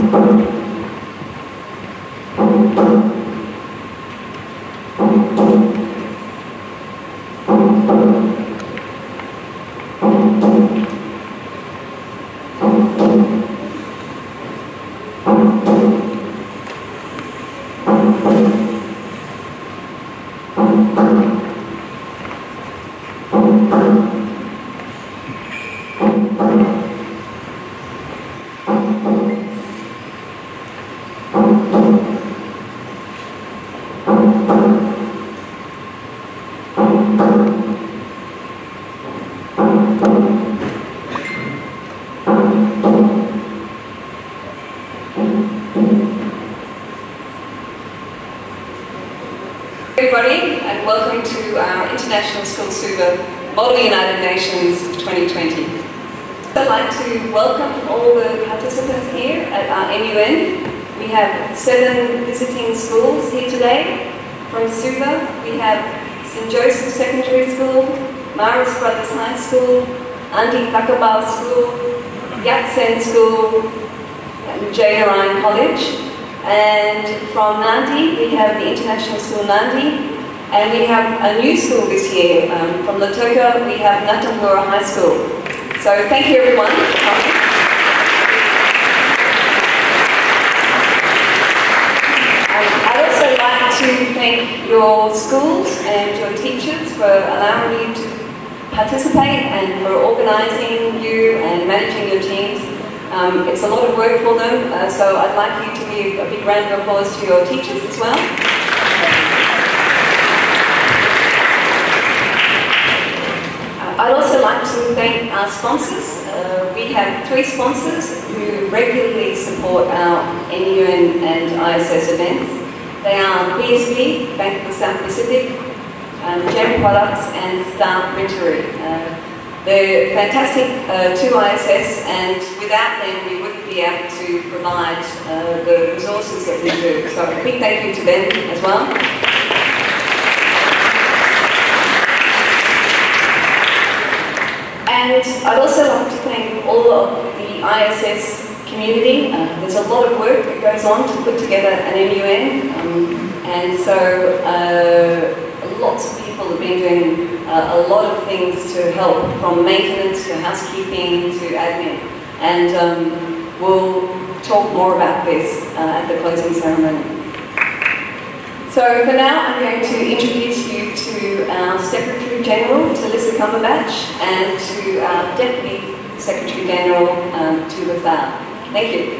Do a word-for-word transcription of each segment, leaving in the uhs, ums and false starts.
Everybody, and welcome to our International School Suva Model United Nations twenty twenty. I'd like to welcome all the participants here at our M U N. We have seven visiting schools here today. From Suva, we have Saint Joseph Secondary School, Maris Brothers High School, Andi Thakabal School, Yat-sen School, and J. Narayan College. And from Nandi, we have the International School Nandi, and we have a new school this year. Um, from Lautoka, we have Natambura High School. So thank you everyone for coming. Um, I'd also like to thank your schools and your teachers for allowing you to participate and for organising you and managing your teams. Um, it's a lot of work for them, uh, so I'd like you to give a big round of applause to your teachers as well. Uh, I'd also like to thank our sponsors. Uh, we have three sponsors who regularly support our M U N and I S S events. They are B S B, Bank of the South Pacific, um, Gem Products and Star Printery. Uh, They're fantastic uh, to I S S, and without them we wouldn't be able to provide uh, the resources that we do. So a big thank you to them as well. And I'd also like to thank all of the I S S community. Uh, there's a lot of work that goes on to put together an M U N, um, and so uh, lots of people have been doing Uh, a lot of things to help, from maintenance to housekeeping to admin, and um, we'll talk more about this uh, at the closing ceremony. So for now, I'm going to introduce you to our Secretary General, Talissa Cumberbatch, and to our Deputy Secretary General, um, Tula Thal. Thank you.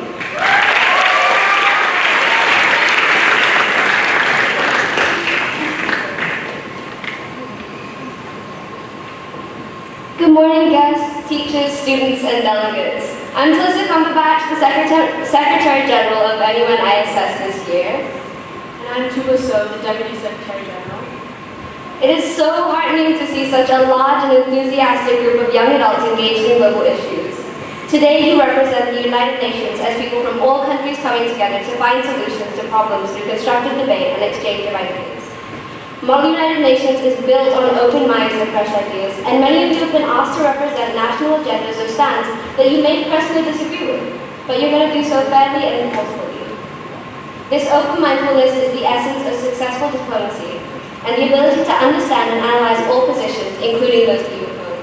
Good morning, guests, teachers, students, and delegates. I'm Talissa Cumberbatch, the Secretary, Secretary General of M U N I S S this year. And I'm Tula So, the Deputy Secretary General. It is so heartening to see such a large and enthusiastic group of young adults engaged in global issues. Today, you represent the United Nations as people from all countries coming together to find solutions to problems through constructive debate and exchange of ideas. Model United Nations is built on open minds and fresh ideas, and many of you have been asked to represent national agendas or stands that you may personally disagree with, but you're going to do so fairly and forcefully. This open mindfulness is the essence of successful diplomacy, and the ability to understand and analyze all positions, including those that you oppose.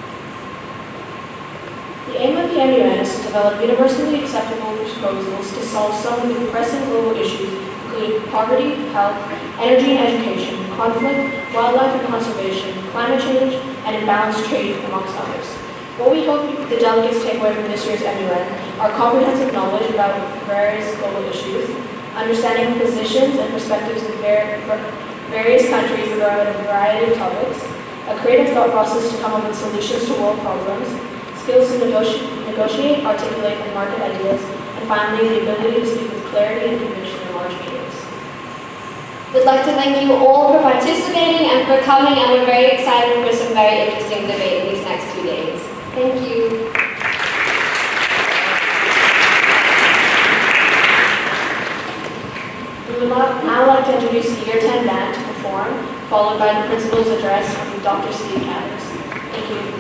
The aim of the M U N is to develop universally acceptable proposals to solve some of the pressing global issues, including poverty, health, energy and education, conflict, wildlife and conservation, climate change, and imbalanced trade, amongst others. What we hope the delegates take away from this year's M U N are comprehensive knowledge about various global issues, understanding positions and perspectives of various countries around a variety of topics, a creative thought process to come up with solutions to world problems, skills to negoti negotiate, articulate, and market ideas, and finally, the ability to speak with clarity and conviction in large meetings. We'd like to thank you all for participating and for coming, and we're very excited for some very interesting debate in these next two days. Thank you. We would now like to introduce the Year ten band to perform, followed by the principal's address from Doctor Steve Cadders. Thank you.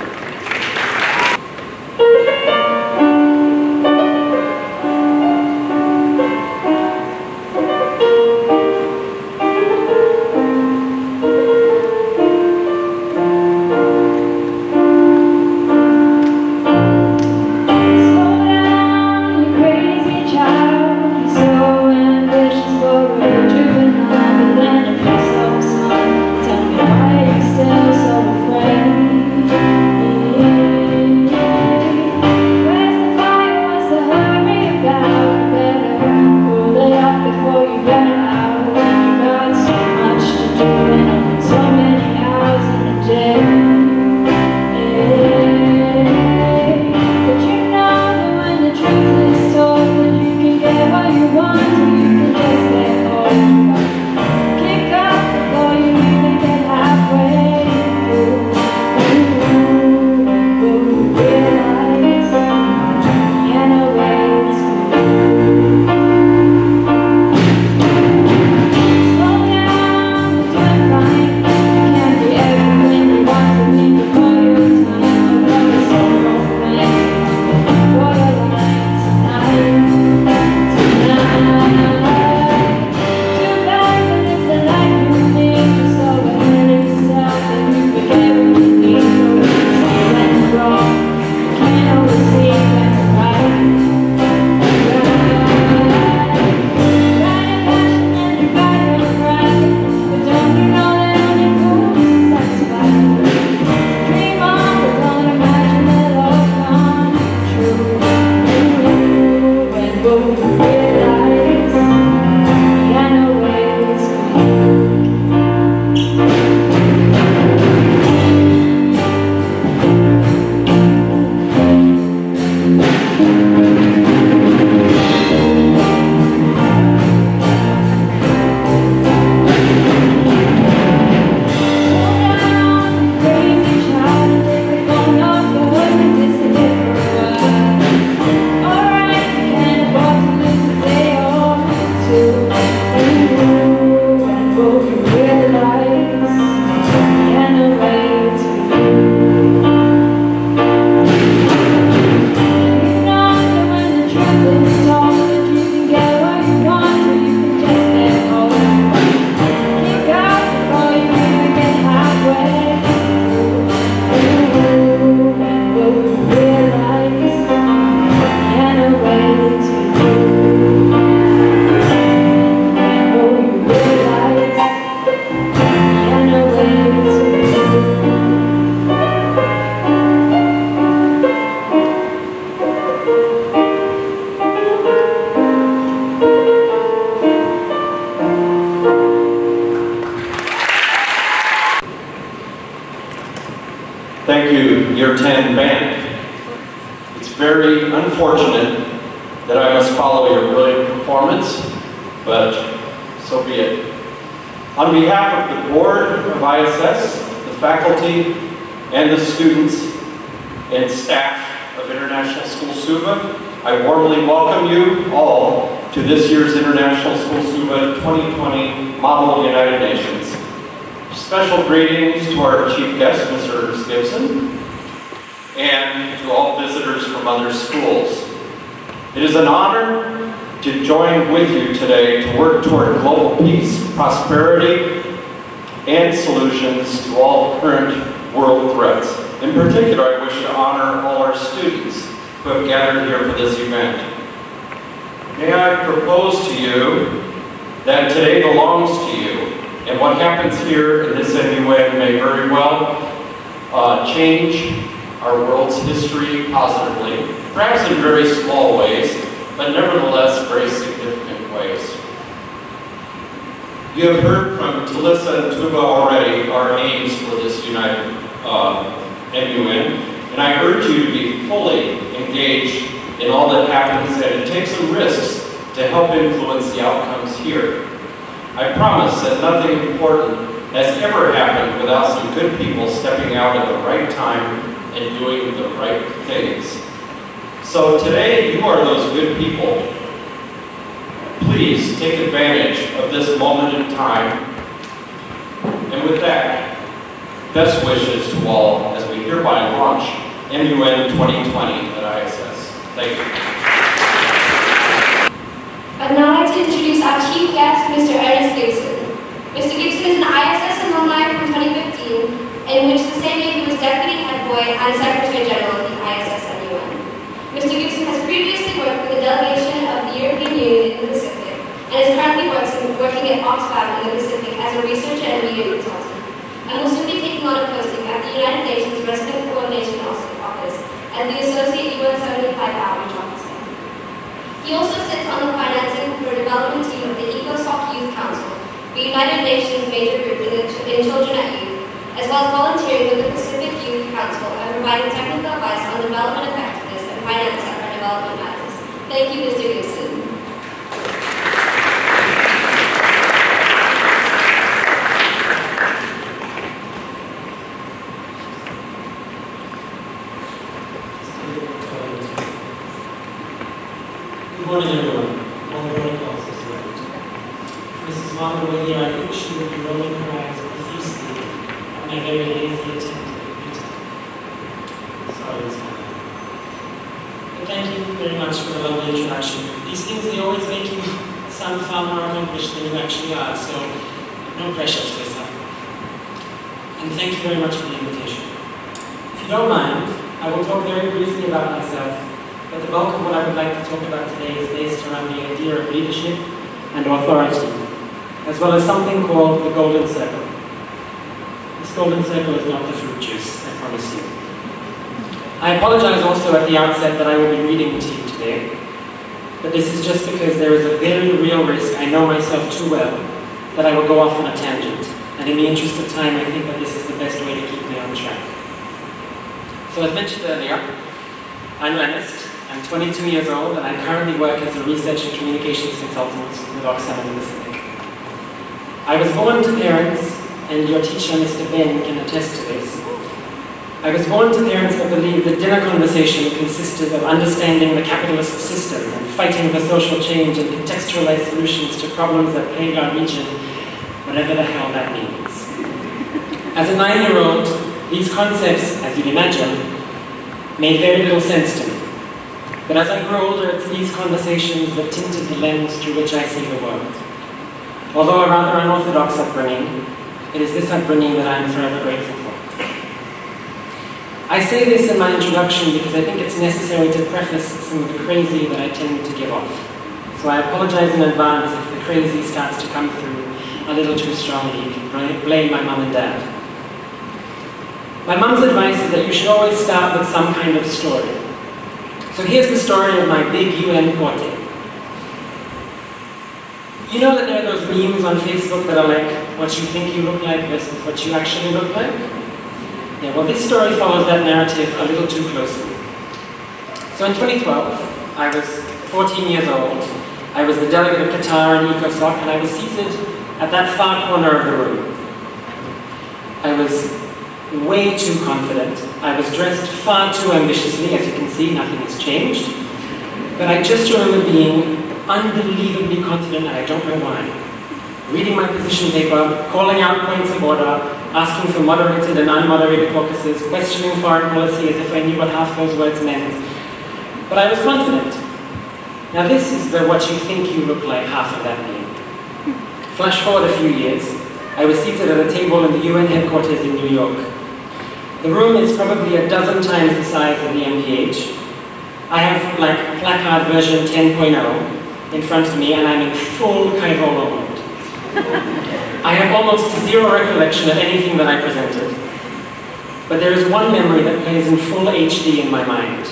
Year ten band. It's very unfortunate that I must follow your brilliant performance, but so be it. On behalf of the board of I S S, the faculty, and the students and staff of International School Suva, I warmly welcome you all to this year's International School Suva twenty twenty Model United Nations. Special greetings to our chief guest, Mister Ernest Gibson, and to all visitors from other schools. It is an honor to join with you today to work toward global peace, prosperity, and solutions to all current world threats. In particular, I wish to honor all our students who have gathered here for this event. May I propose to you that today belongs to you, and what happens here in this M U N may very well uh, change our world's history positively, perhaps in very small ways, but nevertheless very significant ways. You have heard from Talissa and Tuba already our aims for this United uh, M U N, and I urge you to be fully engaged in all that happens and to take some risks to help influence the outcomes here. I promise that nothing important has ever happened without some good people stepping out at the right time and doing the right things. So today, you are those good people. Please take advantage of this moment in time. And with that, best wishes to all as we hereby launch M U N twenty twenty at I S S. Thank you. I'd now like to introduce our chief guest, Mister Ernest Gibson. Mister Gibson is an I S S alumni from twenty fifteen, in which the same year he was Deputy Head Boy and Secretary General of the I S S M U N. Mister Gibson has previously worked for the delegation of the European Union in the Pacific and is currently working, working at Oxfam in the Pacific as a researcher and media consultant, and will soon be taking on a posting at the United Nations Resident Coordination Office as the Associate U N seventy-five Outreach Officer. He also sits on the financing for a development team of the ECOSOC Youth Council, the United Nations major group in, the, in children at youth, as well as volunteering with the Pacific Youth Council and providing technical advice on development effectiveness and finance for development matters. Thank you, Mister Gibson. Good morning, everyone. All the right classes left. Missus Margaret were here, I think she would be rolling her eyes profusely at my very lazy attempt at greeting. Sorry, Miz Margaret. But thank you very much for the lovely introduction. These things, they always make you sound far more accomplished than you actually are, so no pressure to yourself. And thank you very much for the invitation. If you don't mind, I will talk very briefly about myself. But the bulk of what I would like to talk about today is based around the idea of leadership and authority, as well as something called the Golden Circle. This Golden Circle is not the fruit juice, I promise you. I apologize also at the outset that I will be reading to you today, but this is just because there is a very real risk, I know myself too well, that I will go off on a tangent, and in the interest of time, I think that this is the best way to keep me on track. So as mentioned earlier, I'm Ernest. I'm twenty-two years old and I currently work as a research and communications consultant with Oxfam in the Pacific. I was born to parents, and your teacher, Mister Ben, can attest to this. I was born to parents that believed that dinner conversation consisted of understanding the capitalist system and fighting for social change and contextualized solutions to problems that plague our region, whatever the hell that means. As a nine-year-old, these concepts, as you'd imagine, made very little sense to me. But as I grew older, it's these conversations that tinted the lens through which I see the world. Although a rather unorthodox upbringing, it is this upbringing that I am forever grateful for. I say this in my introduction because I think it's necessary to preface some of the crazy that I tend to give off. So I apologize in advance if the crazy starts to come through a little too strongly. You can blame my mum and dad. My mum's advice is that you should always start with some kind of story. So here's the story of my big U N party. You know that there are those memes on Facebook that are like, what you think you look like versus what you actually look like? Yeah, well, this story follows that narrative a little too closely. So in twenty twelve, I was fourteen years old. I was the delegate of Qatar and ECOSOC, and I was seated at that far corner of the room. I was way too confident. I was dressed far too ambitiously. As you can see, nothing has changed. But I just remember being unbelievably confident, and I don't know why. Reading my position paper, calling out points of order, asking for moderated and unmoderated caucuses, questioning foreign policy as if I knew what half those words meant. But I was confident. Now this is the what you think you look like half of that name. Flash forward a few years. I was seated at a table in the U N headquarters in New York. The room is probably a dozen times the size of the M P H. I have like placard version ten point oh in front of me, and I'm in full Kaivola mode. I have almost zero recollection of anything that I presented. But there is one memory that plays in full H D in my mind.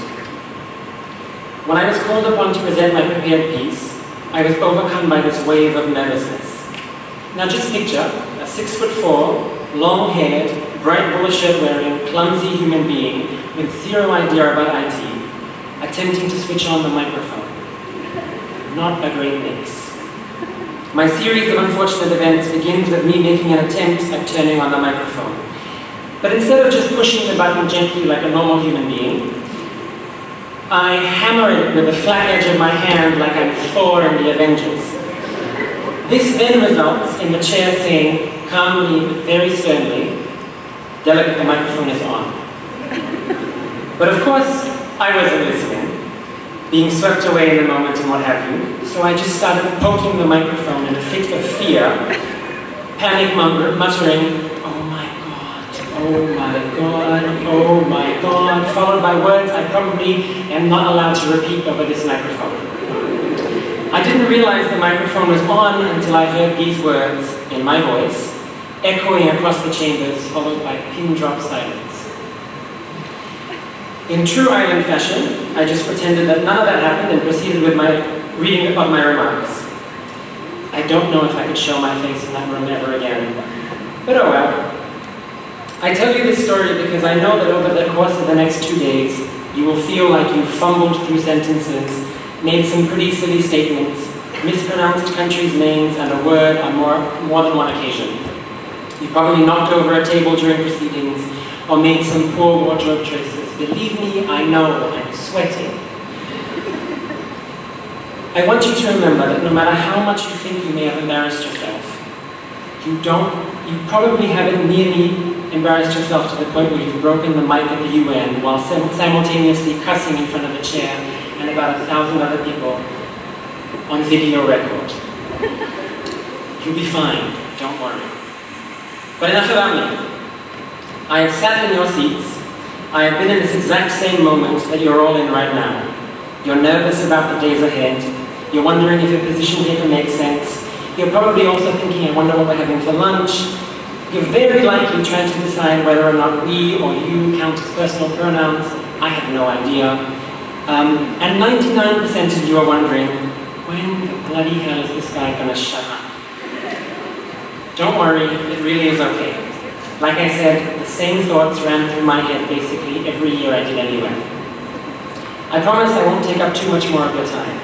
When I was called upon to present my prepared piece, I was overcome by this wave of nervousness. Now just picture a six foot four, long-haired, bright bowler shirt wearing, clumsy human being with zero idea about I T, attempting to switch on the microphone. Not a great mix. My series of unfortunate events begins with me making an attempt at turning on the microphone. But instead of just pushing the button gently like a normal human being, I hammer it with the flat edge of my hand like I'm Thor in the Avengers. This then results in the chair saying, calmly but very sternly, "Delegate, the microphone is on." But of course, I wasn't listening, being swept away in the moment and what have you, so I just started poking the microphone in a fit of fear, panic muttering, "Oh my God, oh my God, oh my God," followed by words I probably am not allowed to repeat over this microphone. I didn't realize the microphone was on until I heard these words, in my voice, echoing across the chambers, followed by pin-drop silence. In true island fashion, I just pretended that none of that happened and proceeded with my reading of my remarks. I don't know if I could show my face in that room ever again, but oh well. I tell you this story because I know that over the course of the next two days, you will feel like you fumbled through sentences, made some pretty silly statements, mispronounced countries' names and a word on more, more than one occasion. You probably knocked over a table during proceedings or made some poor wardrobe choices. Believe me, I know, I'm sweating. I want you to remember that no matter how much you think you may have embarrassed yourself, you don't, you probably haven't nearly embarrassed yourself to the point where you've broken the mic at the U N while sim simultaneously cussing in front of a chair and about a thousand other people on video record. You'll be fine, don't worry. But enough about me. I have sat in your seats. I have been in this exact same moment that you're all in right now. You're nervous about the days ahead. You're wondering if your position paper makes sense. You're probably also thinking, I wonder what we're having for lunch. You're very likely trying to decide whether or not we or you count as personal pronouns. I have no idea. Um, and ninety-nine percent of you are wondering, when the bloody hell is this guy gonna shut up? Don't worry, it really is okay. Like I said, the same thoughts ran through my head basically every year I did anyway. I promise I won't take up too much more of your time.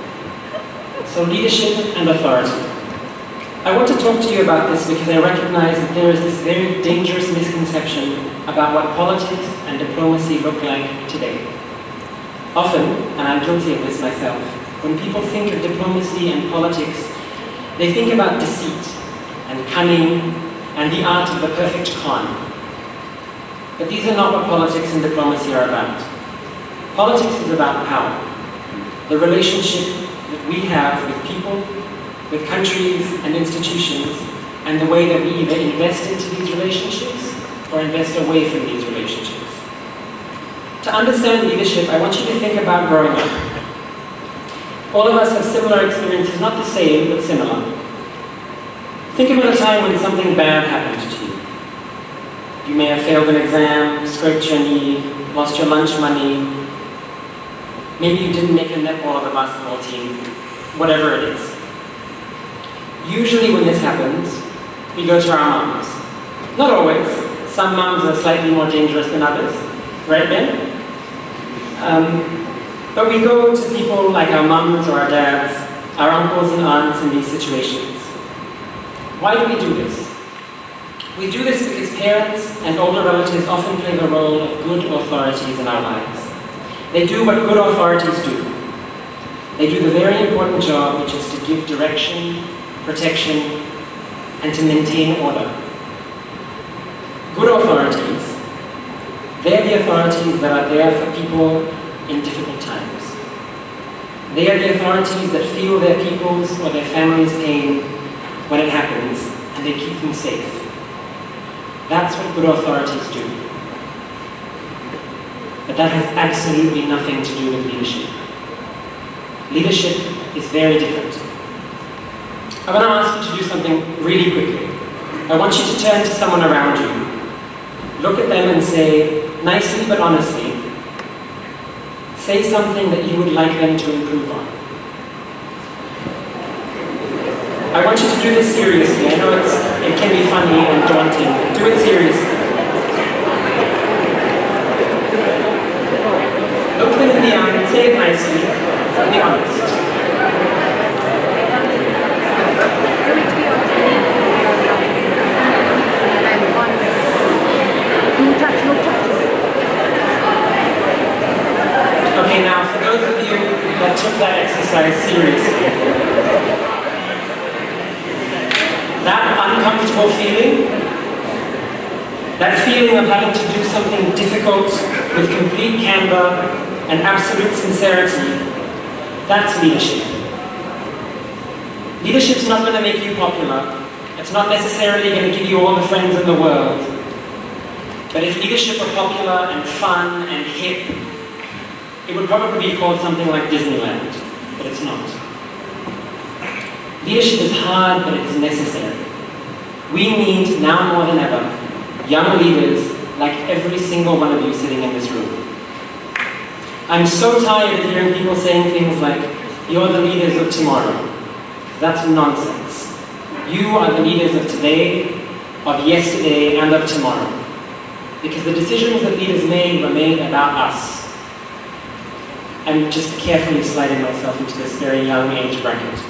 So leadership and authority. I want to talk to you about this because I recognize that there is this very dangerous misconception about what politics and diplomacy look like today. Often, and I'm guilty of this myself, when people think of diplomacy and politics, they think about deceit and cunning and the art of the perfect con. But these are not what politics and diplomacy are about. Politics is about power. The relationship that we have with people, with countries and institutions, and the way that we either invest into these relationships or invest away from these relationships. To understand leadership, I want you to think about growing up. All of us have similar experiences, not the same, but similar. Think about a time when something bad happened to you. You may have failed an exam, scraped your knee, lost your lunch money. Maybe you didn't make a netball of the basketball team. Whatever it is. Usually when this happens, we go to our moms. Not always. Some mums are slightly more dangerous than others, right, Ben? Um, but we go to people like our mums or our dads, our uncles and aunts in these situations. Why do we do this? We do this because parents and older relatives often play the role of good authorities in our lives. They do what good authorities do. They do the very important job, which is to give direction, protection, and to maintain order. Good authorities, they're the authorities that are there for people in difficult times. They are the authorities that feel their people's or their family's pain when it happens, and they keep them safe. That's what good authorities do. But that has absolutely nothing to do with leadership. Leadership is very different. I want to ask you to do something really quickly. I want you to turn to someone around you. Look at them and say, nicely but honestly, say something that you would like them to improve on. I want you to do this seriously. I know it's, it can be funny and daunting. Do it seriously. Look them in the eye and say it nicely. Be honest. Okay, now for those of you that took that exercise seriously, that uncomfortable feeling, that feeling of having to do something difficult with complete candor and absolute sincerity, that's leadership. Leadership's not going to make you popular. It's not necessarily going to give you all the friends in the world. But if leadership were popular and fun and hip, it would probably be called something like Disneyland, but it's not. Leadership is hard, but it is necessary. We need, now more than ever, young leaders like every single one of you sitting in this room. I'm so tired of hearing people saying things like, you're the leaders of tomorrow. That's nonsense. You are the leaders of today, of yesterday, and of tomorrow. Because the decisions that leaders made were made about us. I'm just carefully sliding myself into this very young age bracket.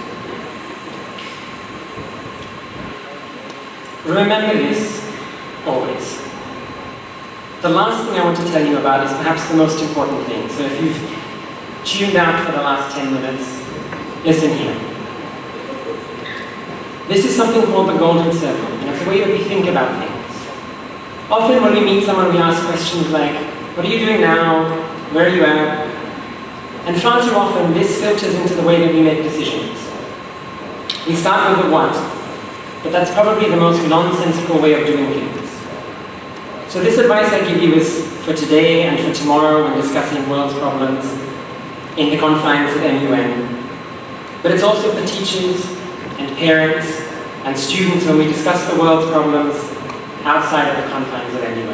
Remember this, always. The last thing I want to tell you about is perhaps the most important thing. So if you've tuned out for the last ten minutes, listen here. This is something called the Golden Circle, and it's a way that we think about things. Often when we meet someone, we ask questions like, what are you doing now? Where are you at? And far too often, this filters into the way that we make decisions. We start with the what, but that's probably the most nonsensical way of doing things. So this advice I give you is for today and for tomorrow when discussing world's problems in the confines of M U N. But it's also for teachers and parents and students when we discuss the world's problems outside of the confines of M U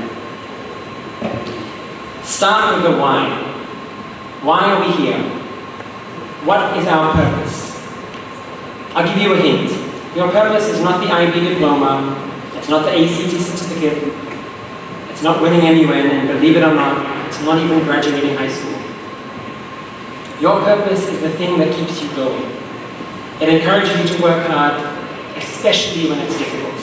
N. Start with the why. Why are we here? What is our purpose? I'll give you a hint. Your purpose is not the I B diploma, it's not the A C T certificate, it's not winning M U N, and believe it or not, it's not even graduating high school. Your purpose is the thing that keeps you going. It encourages you to work hard, especially when it's difficult.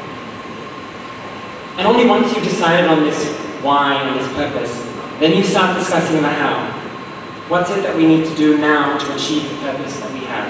And only once you've decided on this why and this purpose, then you start discussing the how. What's it that we need to do now to achieve the purpose that we have?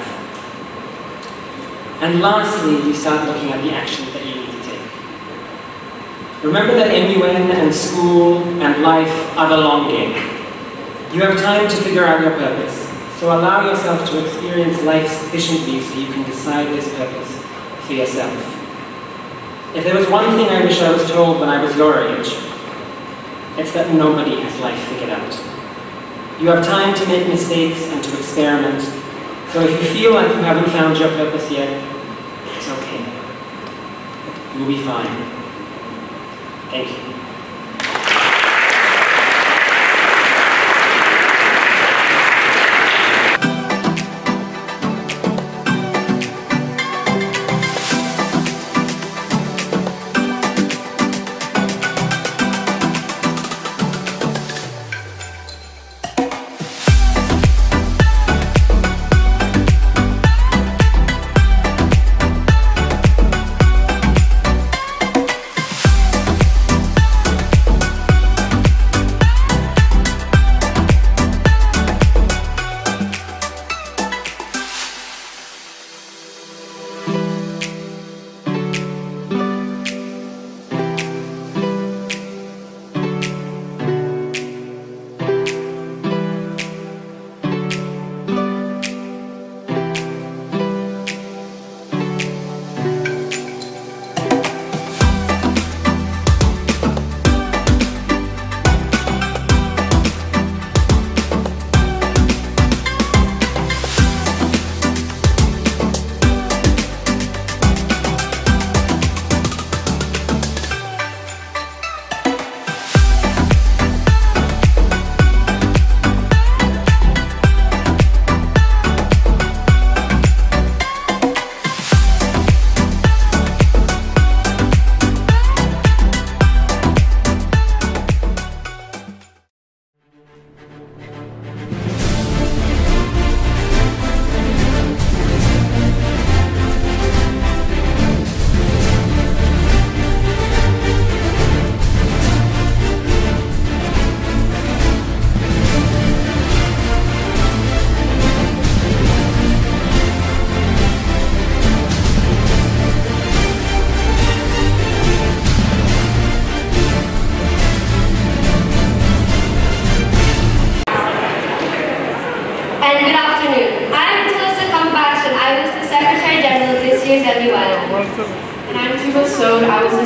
And lastly, you start looking at the actions that you need to take. Remember that M U N and school and life are the long game. You have time to figure out your purpose, so allow yourself to experience life sufficiently so you can decide this purpose for yourself. If there was one thing I wish I was told when I was your age, it's that nobody has life figured out. You have time to make mistakes and to experiment, so if you feel like you haven't found your purpose yet, it's okay. You'll be fine. Thank you.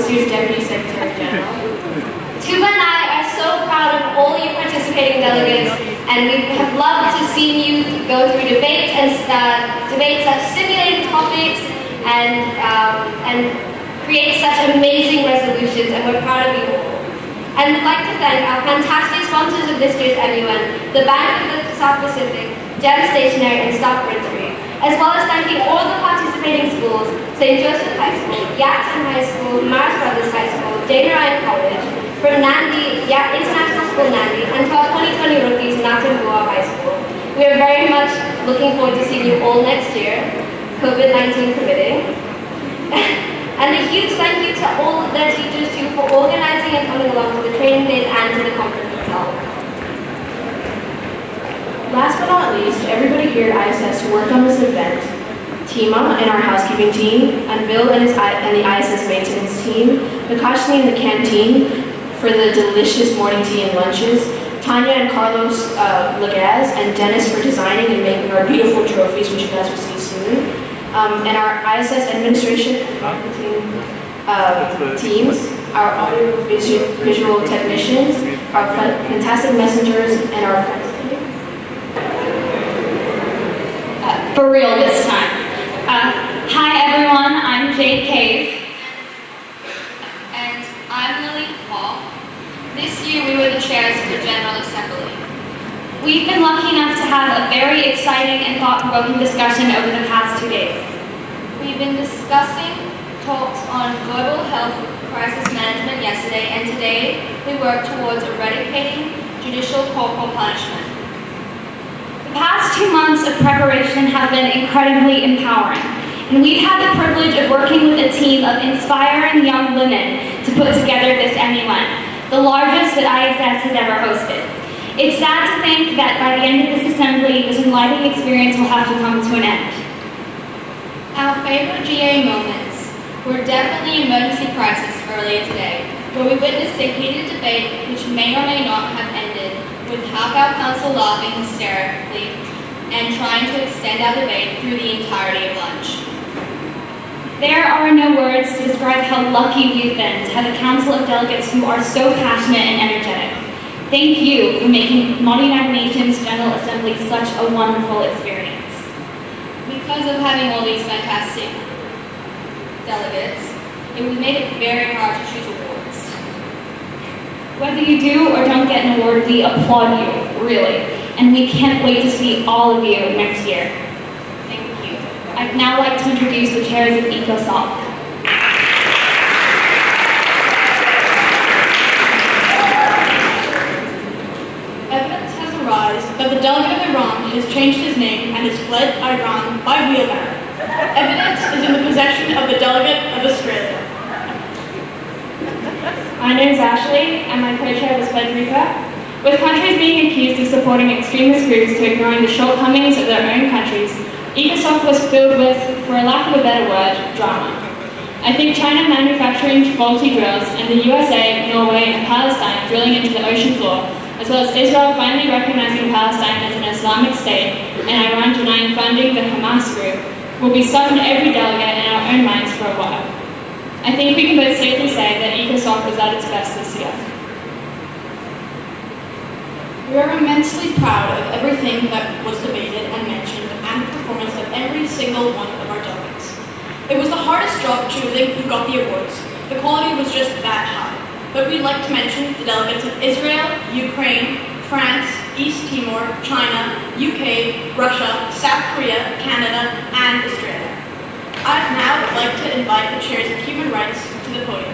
this year's Deputy Secretary General. Tuba and I are so proud of all you participating delegates, and we have loved to see you go through debates and uh, debates such stimulating topics and um, and create such amazing resolutions, and we're proud of you all. And we'd like to thank our fantastic sponsors of this year's M U N, the Bank of the South Pacific, Gem Stationery, and Stock Printery, as well as thanking all the participating schools, Saint Joseph High School, Yaxton High School, Mars Brothers High School, Jane Ryan College, from Nandi, yeah, International School Nandi, and to our twenty twenty rookies, Nathan Goa High School. We are very much looking forward to seeing you all next year, COVID nineteen permitting. And a huge thank you to all of their teachers too for organizing and coming along to the training days and to the conference itself. Last but not least, everybody here at I S S who worked on this event, Tima and our housekeeping team, and Bill and, his, and the I S S maintenance team, Nakashni and the canteen for the delicious morning tea and lunches, Tanya and Carlos uh, Legaz, and Dennis for designing and making our beautiful trophies, which you guys will see soon. Um, and our I S S administration and marketing uh, teams, our audio visual, visual technicians, our fantastic messengers, and our friends. Uh, for real this time. Uh, hi everyone, I'm Jade Cave. And I'm Lily Paul. This year we were the chairs of the General Assembly. We've been lucky enough to have a very exciting and thought-provoking discussion over the past two days. We've been discussing talks on global health crisis management yesterday, and today we work towards eradicating judicial corporal punishment. The past two months of preparation have been incredibly empowering, and we've had the privilege of working with a team of inspiring young women to put together this M U N, the largest that I S S has ever hosted. It's sad to think that by the end of this assembly, this enlightening experience will have to come to an end. Our favorite G A moments were definitely emergency crisis earlier today, where we witnessed a heated debate which may or may not have ended with half our council laughing hysterically and trying to extend our debate through the entirety of lunch. There are no words to describe how lucky we've been to have a council of delegates who are so passionate and energetic. Thank you for making Model United Nations General Assembly such a wonderful experience. Because of having all these fantastic delegates, it made it very hard to choose awards. Whether you do or don't get an award, we applaud you, really, and we can't wait to see all of you next year. Thank you. I'd now like to introduce the chairs of ECOSOC. That the delegate of Iran has changed his name and has fled Iran by wheelbarrow. Evidence is in the possession of the delegate of Australia. My name is Ashley, and my co-chair was Federica. With countries being accused of supporting extremist groups to ignoring the shortcomings of their own countries, ECOSOC was filled with, for a lack of a better word, drama. I think China manufacturing faulty drills, and the U S A, Norway, and Palestine drilling into the ocean floor, as well as Israel finally recognizing Palestine as an Islamic state and Iran denying funding the Hamas group, will be stuck in every delegate in our own minds for a while. I think we can both safely say that ECOSOC was at its best this year. We are immensely proud of everything that was debated and mentioned and the performance of every single one of our delegates. It was the hardest job choosing who got the awards. The quality was just that high. But we'd like to mention the delegates of Israel, Ukraine, France, East Timor, China, U K, Russia, South Korea, Canada, and Australia. I'd now like to invite the chairs of human rights to the podium.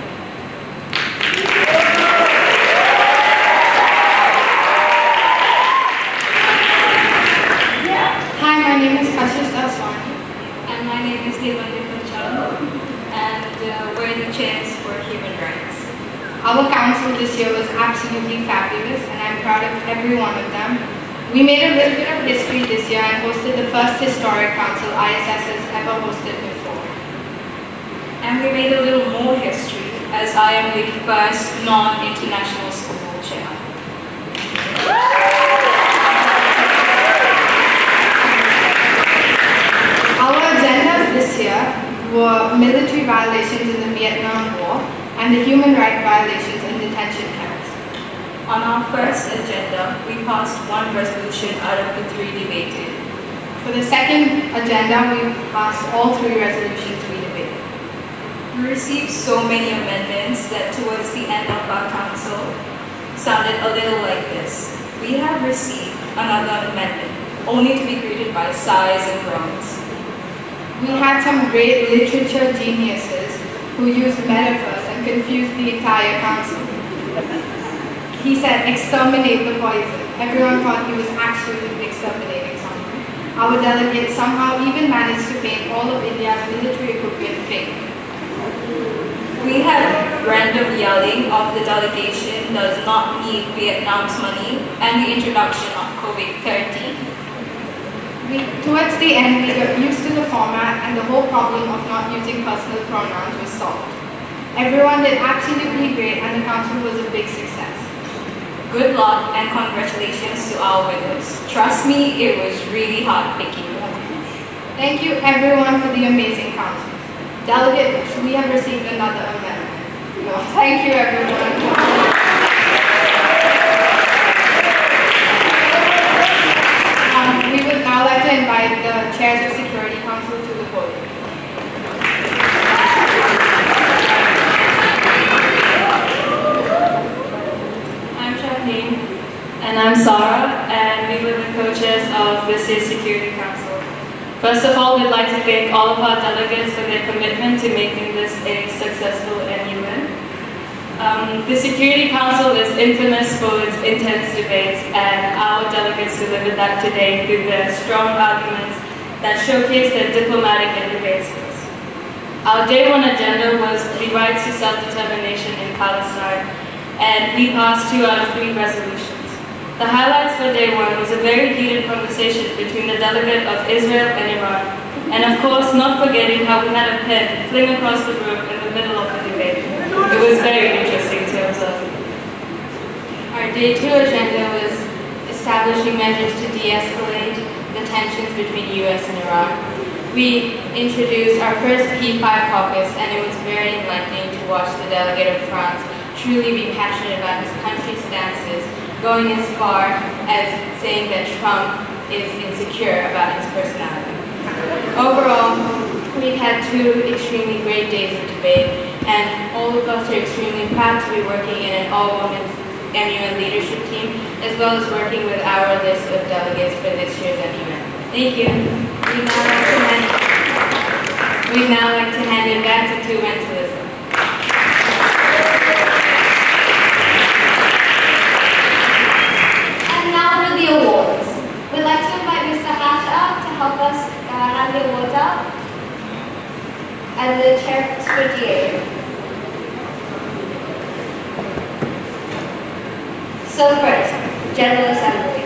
Hi, my name is Kashish Daswani. And my name is Devandita Chand. And uh, we're the chairs for human rights. Our council this year was absolutely fabulous, and I'm proud of every one of them. We made a little bit of history this year and hosted the first historic council I S S has ever hosted before. And we made a little more history, as I am the first non-international school chair. Our agendas this year were military violations in the Vietnam War and the human rights violations in detention camps. On our first agenda, we passed one resolution out of the three debated. For the second agenda, we passed all three resolutions we debated. We received so many amendments that towards the end of our council sounded a little like this. We have received another amendment, only to be greeted by sighs and groans. We had some great literature geniuses who used metaphors and confused the entire council. He said, exterminate the poison. Everyone thought he was actually exterminating someone. Our delegate somehow even managed to paint all of India's military equipment pink. We had random yelling of the delegation does not need Vietnam's money and the introduction of COVID thirteen. We, towards the end, we got used to the format and the whole problem of not using personal pronouns was solved. Everyone did absolutely great and the council was a big success. Good luck and congratulations to our winners. Trust me, it was really hard picking. Thank you everyone for the amazing council. Delegates, we have received another amendment. No, thank you everyone. Um, we would now like to invite the chairs of Security Council to the podium. I'm Shaheen, and I'm Sarah, and we were the co-chairs of this year's Security Council. First of all, we'd like to thank all of our delegates for their commitment to making this a successful M U N. Um, the Security Council is infamous for its intense debates, and our delegates delivered that today through their strong arguments that showcase their diplomatic and debate skills. Our day one agenda was the rights to self-determination in Palestine, and we passed two out of three resolutions. The highlights for day one was a very heated conversation between the delegate of Israel and Iran, and of course not forgetting how we had a pen fling across the room in the middle of the debate. It was very interesting to observe. Our day two agenda was establishing measures to de-escalate the tensions between U S and Iran. We introduced our first P five caucus, and it was very enlightening to watch the delegate of France truly be passionate about his country's stances, going as far as saying that Trump is insecure about his personality. Overall, we've had two extremely great days of debate, and all of us are extremely proud to be working in an all-women M U N leadership team, as well as working with our list of delegates for this year's M U N. Thank you. We'd now like to hand, we'd now like to hand it back to Tu Wen to listen. The awards. We'd like to invite Mister Hash up to help us uh, hand the awards out, and the chair for G A. So first, General Assembly.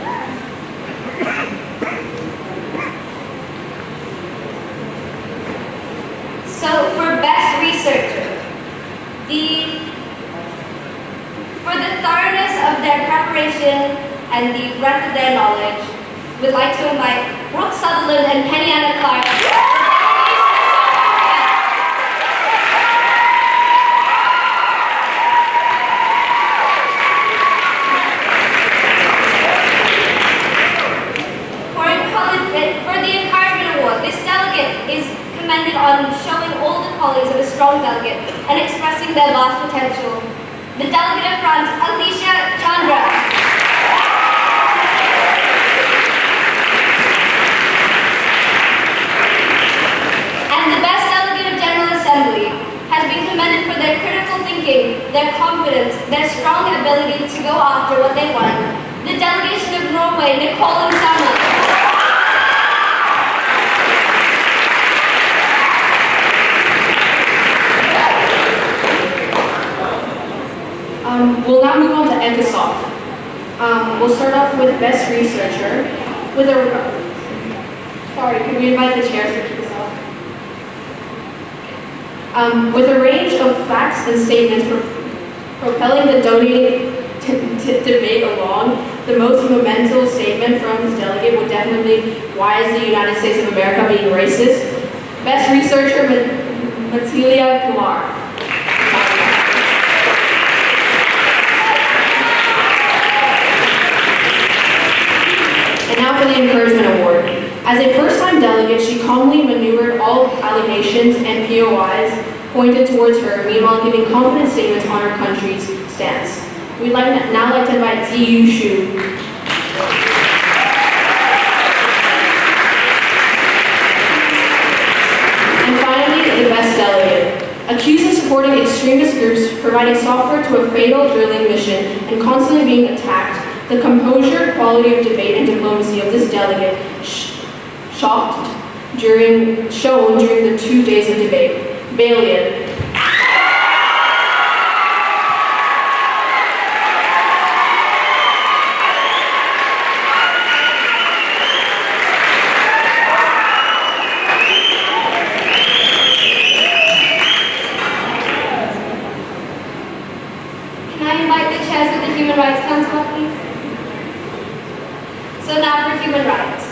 So for Best Researcher, the for the thoroughness of their preparation and the breadth of their knowledge, we'd like to invite Brooke Sutherland and Penny Anna Clark. For, for the Encouragement Award, this delegate is commended on showing all the qualities of a strong delegate and expressing their vast potential. The delegate of France, Alicia Chandra. Has been commended for their critical thinking, their confidence, their strong ability to go after what they want. The delegation of Norway, Nicole and Sama. Um, we'll now move on to ECOSOC. Um, we'll start off with Best Researcher. With a, sorry, can we invite the chairs to kick us off? Um, with a range of facts and statements pro propelling the donating debate along, the most monumental statement from this delegate would definitely be, why is the United States of America being racist? Best Researcher, Matilia Kumar. a first-time delegate, she calmly maneuvered all allegations and P O Is pointed towards her, meanwhile giving confident statements on her country's stance. We'd like now like to invite Ziyu Shu. And finally, the best delegate. Accused of supporting extremist groups, providing software to a fatal drilling mission, and constantly being attacked, the composure, quality of debate, and diplomacy of this delegate sh shocked during, shown during the two days of debate. Balian. Can I invite the chairs of the Human Rights Council up, please? So now for human rights.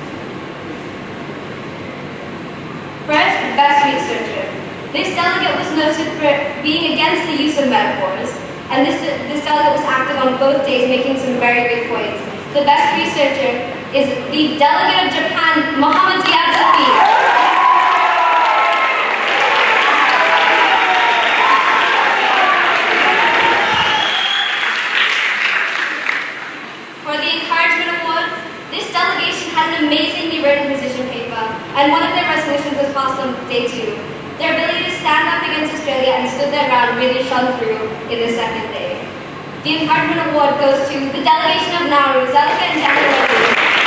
First, best researcher. This delegate was noted for being against the use of metaphors, and this, this delegate was active on both days, making some very good points. The best researcher is the delegate of Japan, Mohammad Diab Safi. Amazingly written position paper, and one of their resolutions was passed on day two. Their ability to stand up against Australia and stood their ground really shone through in the second day. The Encouragement Award goes to the delegation of Nauru, Zelika and January.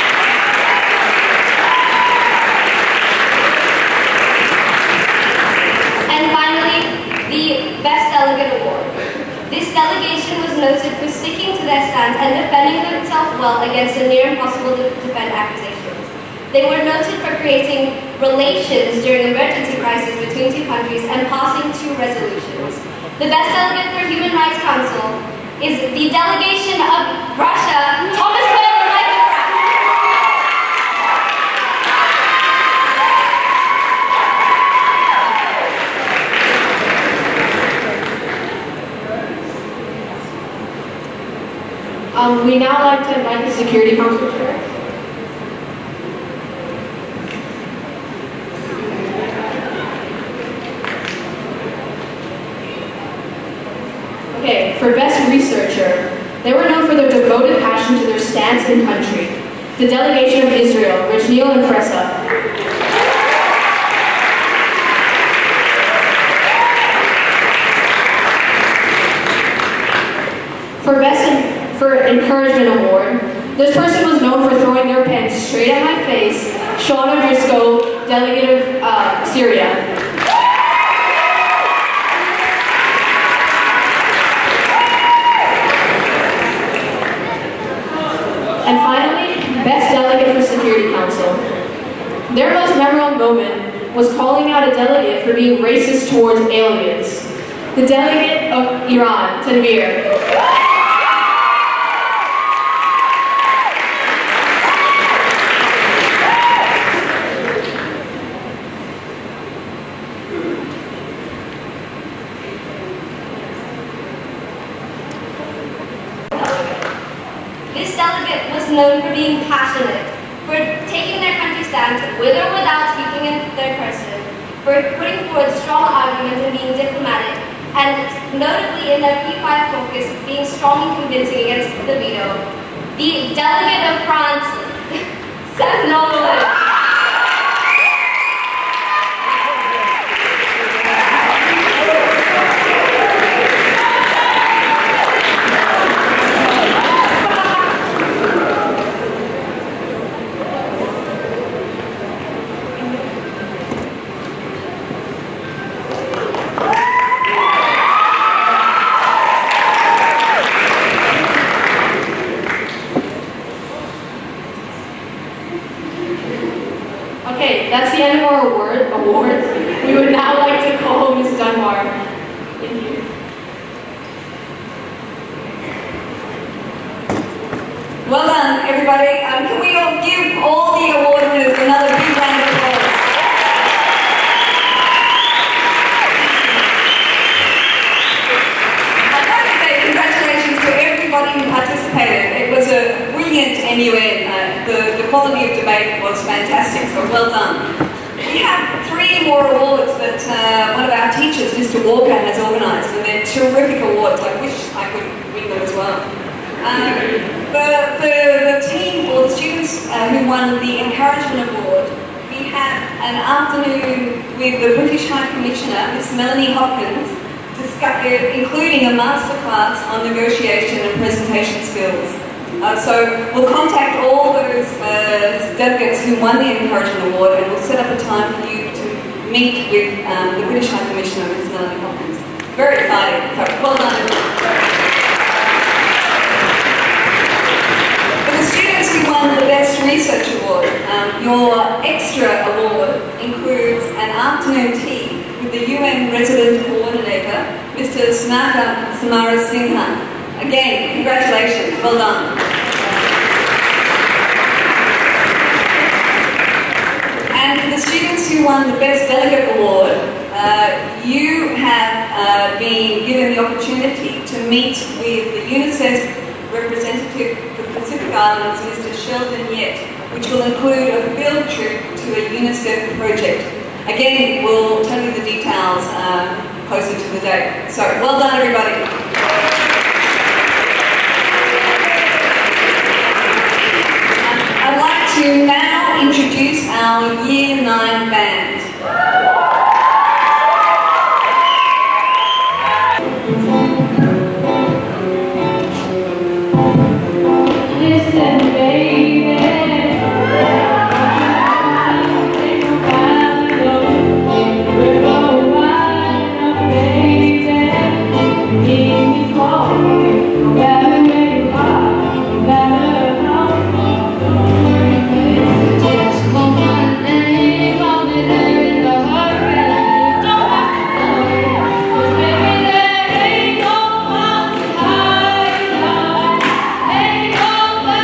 And finally, the Best Delegate Award. This delegation was noted for sticking to their stance and defending themselves well against a near impossible to defend accusation. They were noted for creating relations during emergency crises between two countries and passing two resolutions. The best delegate for Human Rights Council is the delegation of Russia, Thomas Whale and Michael Pratt. Um, we now like to invite the Security Council chair. Okay, for best researcher, they were known for their devoted passion to their stance and country. The delegation of Israel, Rajneel and Fressa. For best for encouragement award, this person was known for throwing their pen straight at my face. Sean O'Driscoll, delegate of uh, Syria. And finally, best delegate for Security Council. Their most memorable moment was calling out a delegate for being racist towards aliens. The delegate of Iran, Tanvir. This delegate was known for being passionate, for taking their country's stance with or without speaking in third person, for putting forward strong arguments and being diplomatic, and notably in their P five focus, being strong and convincing against the veto. The delegate of France, Seth Nolan. Okay, that's the end of our award, awards. We would now like to call Miz Dunbar. Thank you. Well done, everybody. Um, can we all give all the award winners another big round of applause? I'd like to say congratulations to everybody who participated. It was a brilliant N U N. Uh, the, the quality of debate was fantastic. so well done. We have three more awards that uh, one of our teachers, Mister Walker, has organised, and they're terrific awards. I wish I could win them as well. Um, the, the, the team, or the students uh, who won the Encouragement Award, we have an afternoon with the British High Commissioner, Miss Melanie Hopkins, discuss, including a masterclass on negotiation and presentation skills. Uh, so we'll contact all those uh, delegates who won the Encouragement Award, and we'll set up a time for you to meet with um, the British High Commissioner, Miss Melanie Hopkins. Very exciting. So well done, everyone. For the students who won the Best Research Award, um, your extra award includes an afternoon tea with the U N Resident Coordinator, Mister Snaka Samarasinghe. Again, congratulations, well done. And for the students who won the Best Delegate Award, uh, you have uh, been given the opportunity to meet with the UNICEF representative for the Pacific Islands, Mister Sheldon Yett, which will include a field trip to a UNICEF project. Again, we'll tell you the details uh, closer to the date. So, well done, everybody. I'd like to now introduce our Year nine band. Listen, baby, ain't nobody know, we're all wide enough, baby, give me call, no matter where you are, no matter how far, don't worry, baby, just call my name, I'll be there in a hurry, you don't have to worry, 'cause baby, there ain't no mountain high enough, ain't no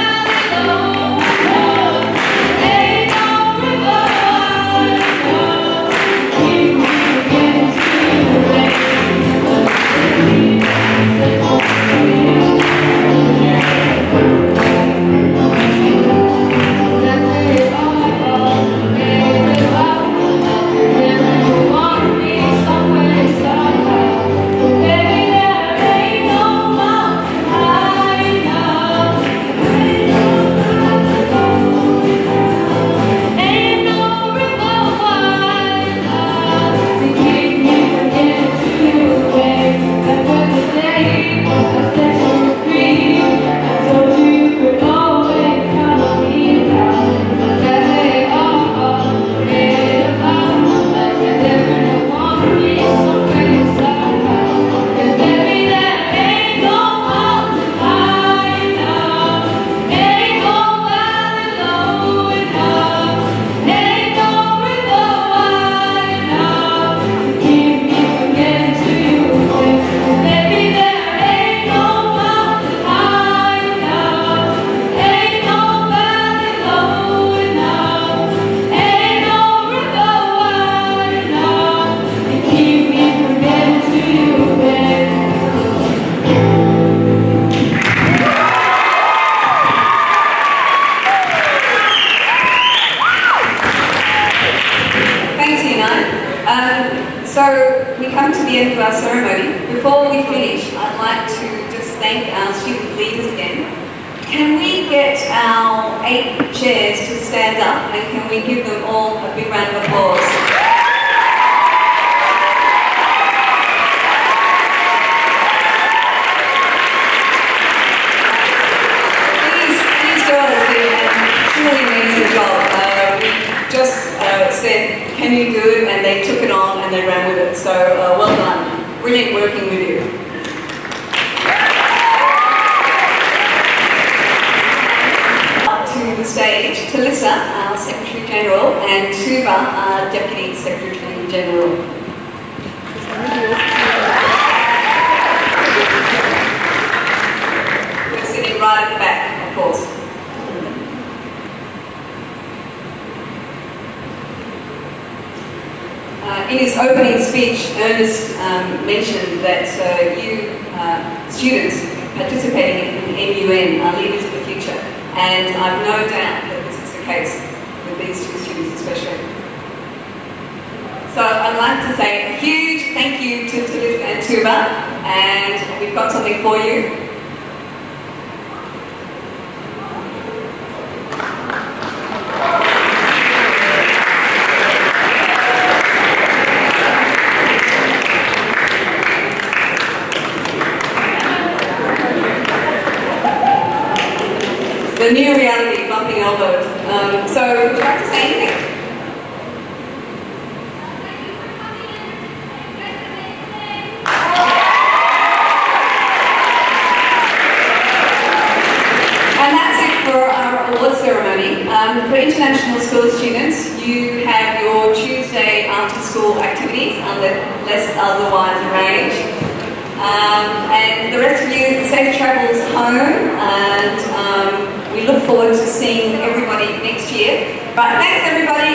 So we come to the end of our ceremony. Before we finish, I'd like to just thank our student leaders again. Can we get our eight chairs to stand up, and can we give them all a big round of applause? These, these girls did a truly amazing job. Uh, we just uh, said, can you do it? And they took it on and they ran with it. So uh, well done. Brilliant working with you. Up to the stage, Talissa, our Secretary General, and Tuba, our Deputy Secretary General. We're sitting right at the back, of course. Uh, in his opening speech, Ernest um, mentioned that uh, you uh, students participating in M U N are leaders of the future, and I've no doubt that this is the case with these two students especially. I'd like to say a huge thank you to Toulouse and Tuba, and we've got something for you. The new reality, bumping elbows. Um, so, would you like to say anything? And that's it for our award ceremony. Um, for international school students, you have your Tuesday after-school activities unless otherwise arranged. Um, and the rest of you, safe travels home, and um, we look forward to seeing everybody next year. Right, thanks everybody.